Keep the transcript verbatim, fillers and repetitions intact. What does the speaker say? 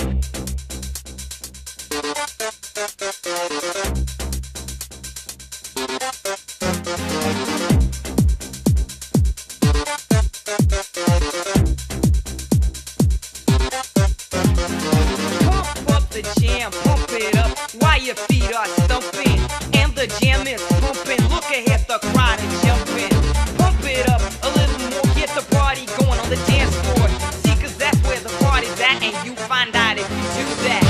While your feet are stumping and the jam is pumping, look ahead, the crowd is jumping. Pump it up a little more, get the party going on the dance floor. See, cause that's where the party's at, and you find out if you do that.